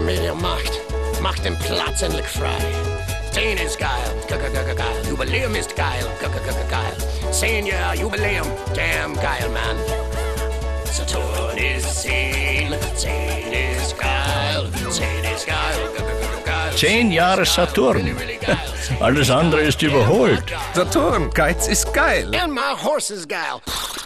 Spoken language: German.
mir die Macht. Mach den Platz endlich frei. 10 ist geil, geil. Jubiläum ist geil, geil. 10 Jahre Jubiläum, damn geil, man. Saturn ist 10, 10 ist geil, 10 ist geil, geil. 10 Jahre Saturn. Alles andere ist überholt. Saturn, Geiz ist geil. And my horse is geil.